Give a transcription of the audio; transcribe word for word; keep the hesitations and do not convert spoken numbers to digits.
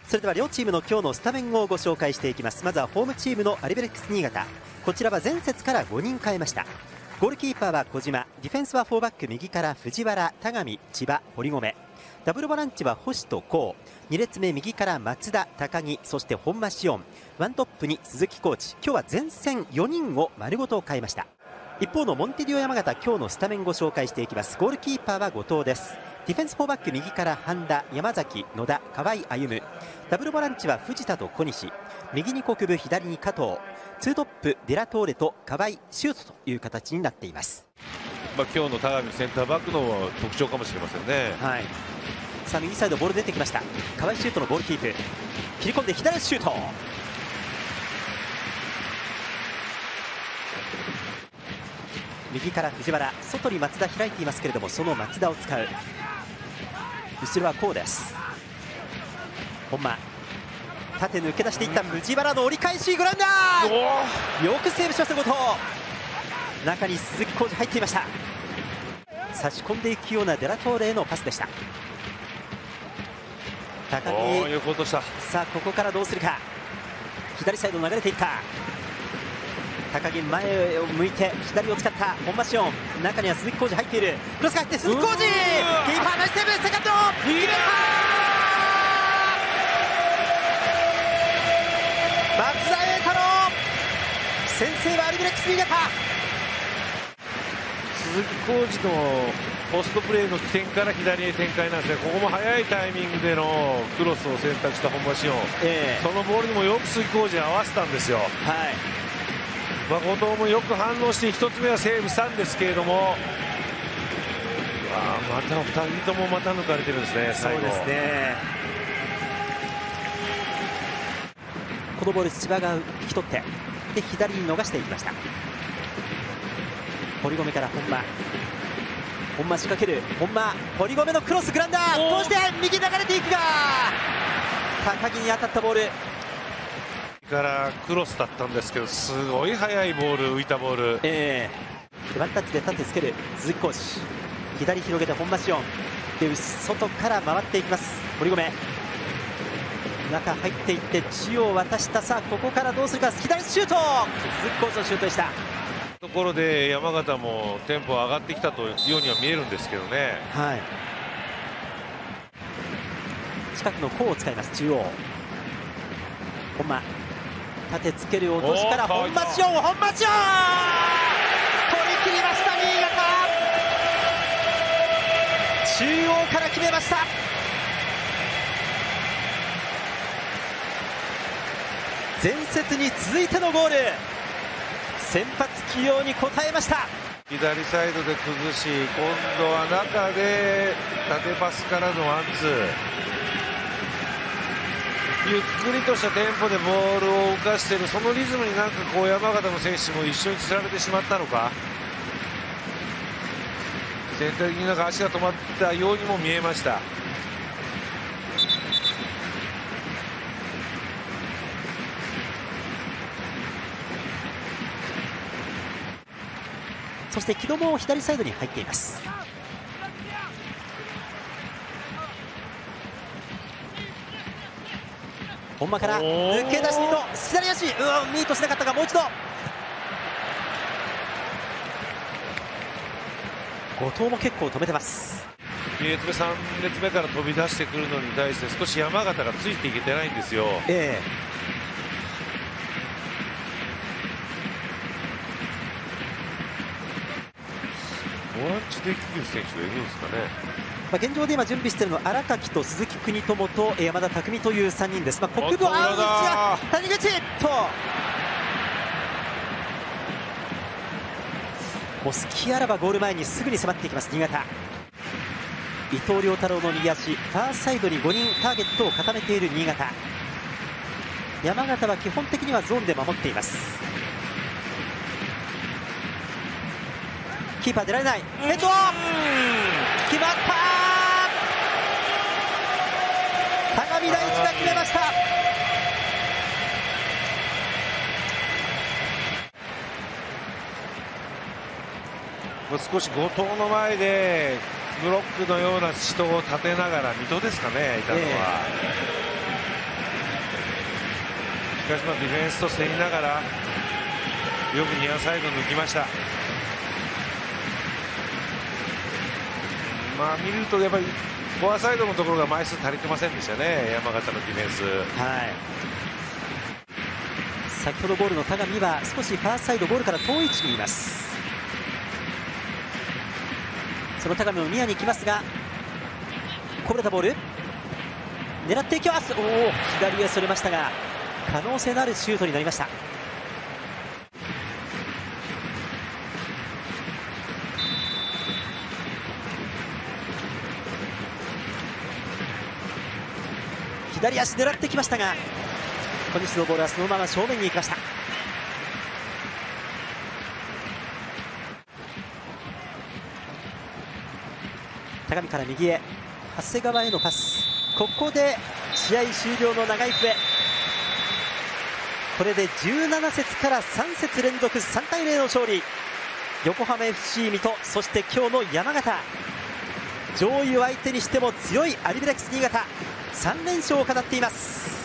それでは両チームの今日のスタメンをご紹介していきます。まずはホームチームのアルビレックス新潟、こちらは前節からごにん変えました。ゴールキーパーは小島、ディフェンスはフォーバック右から藤原、田上、千葉、堀米、ダブルボランチは星と甲、に列目右から松田、高木、そして本間紫音、ワントップに鈴木コーチ。今日は前線よにんを丸ごと変えました。一方のモンテディオ山形、今日のスタメンご紹介していきます。ゴールキーパーは後藤です。ディフェンスフォーバック右から半田、山崎、野田、河合歩夢、ダブルボランチは藤田と小西、右に国分、左に加藤、ツートップデラトーレと河合、シュートという形になっています。 まあ今日の田上センターバックの特徴かもしれませんね。 はい、さあ右サイドボール出てきました。河合シュートのボールキープ、切り込んで左シュート、右から藤原、外に松田開いていますけれども、その松田を使う。後ろはこうです。本間、縦抜け出していった藤原の折り返しグラウンダー、よくセーブしました後藤。中に鈴木浩二入っていました。差し込んでいくようなデラトーレへのパスでした。高木、 よく落とした。 さあここからどうするか。左サイド流れていった。高木前を向いて左を使った本間紫音、中には鈴木浩二入っている。クロスが入って鈴木浩二、キーパーナイスセーブ、セカンド決めた。松田栄太郎、先制はアルビレックス新潟。 鈴木浩二のポストプレーの起点から左へ展開なんですね。ここも早いタイミングでのクロスを選択した本間紫音、えー、そのボールにもよく鈴木浩二合わせたんですよ。はい、まあ、後藤もよく反応してひとつめはセーブしたんですけれども、あまたふたりともまた抜かれてるんですね。 そうですね、このボール千葉が引き取ってで左に逃していきました。堀米から本間、本間仕掛ける、本間、堀米のクロスグラウンダー、こうして右に流れていくが高木に当たったボールからクロスだったんですけど、すごい速いボール、浮いたボール、 えー、ワンタッチで縦つける鈴木浩二、左広げて本間紫音で外から回っていきます。堀米、中入っていって中央渡した。さあここからどうするか。左シュート、鈴木浩二のシュートでした。 ところで山形もテンポ上がってきたというようには見えるんですけどね。はい、 近くの甲を使います。中央本間、縦つける落としから本間紫音、本間紫音取り切りました。新潟、中央から決めました。前節に続いてのゴール、先発起用に応えました。 左サイドで崩し、今度は中で縦パスからのワンツー、ゆっくりとしたテンポでボールを動かしている、そのリズムになんかこう山形の選手も一緒につられてしまったのか、全体的になんか足が止まったようにも見えました。 そして木戸も左サイドに入っています。本間から抜け出しの左足、うわミートしなかったが、もう一度後藤も結構止めてます。 に列目さん列目から飛び出してくるのに対して少し山形がついていけてないんですよ。ええ、ボランチできる選手がいるんですかね。 まあ現状で今準備しているのは荒垣と鈴木邦友と山田匠というさんにんです。まあ国分、あー谷口ともう隙あらばゴール前にすぐに迫っていきます新潟。伊藤涼太郎の右足、ファーサイドにごにんターゲットを固めている新潟。山形は基本的にはゾーンで守っています。キーパー出られない、ヘッド決まった。高見大地が決めました。 少し後藤の前でブロックのような死闘を立てながら、水戸ですかね、いたのは、えかしのディフェンスと競りながらよくニアサイド抜きました。まあ見るとやっぱりフォアサイドのところが枚数足りてませんでしたね、山形のディフェンス。 はい、先ほどゴールの田上は少しファーサイドゴールから遠い位置にいます。その田上もニアに行きますが、こぼれたボール狙っていきます。おお、左へそれましたが可能性のあるシュートになりました。左足狙ってきましたが、小西のボールはそのまま正面に行きました。高見から右へ長谷川へのパス、ここで試合終了の長い笛。これでじゅうなな節からさん節連続さんたいゼロの勝利。横浜 エフシー 水戸、そして今日の山形、上位を相手にしても強いアルビレックス新潟、さん連勝を飾っています。